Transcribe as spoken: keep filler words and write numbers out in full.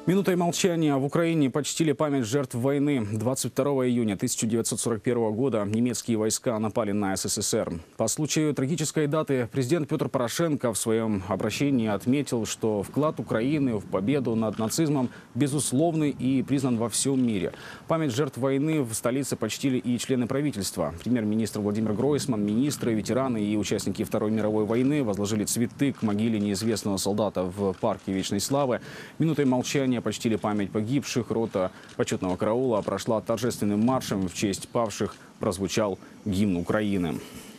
Минутой молчания в Украине почтили память жертв войны. двадцать второго июня тысяча девятьсот сорок первого года немецкие войска напали на СССР. По случаю трагической даты президент Петр Порошенко в своем обращении отметил, что вклад Украины в победу над нацизмом безусловный и признан во всем мире. Память жертв войны в столице почтили и члены правительства. Премьер-министр Владимир Гройсман, министры, ветераны и участники Второй мировой войны возложили цветы к могиле неизвестного солдата в парке Вечной Славы. Минутой молчания почтили память погибших. Рота почетного караула прошла торжественным маршем. В честь павших прозвучал гимн Украины.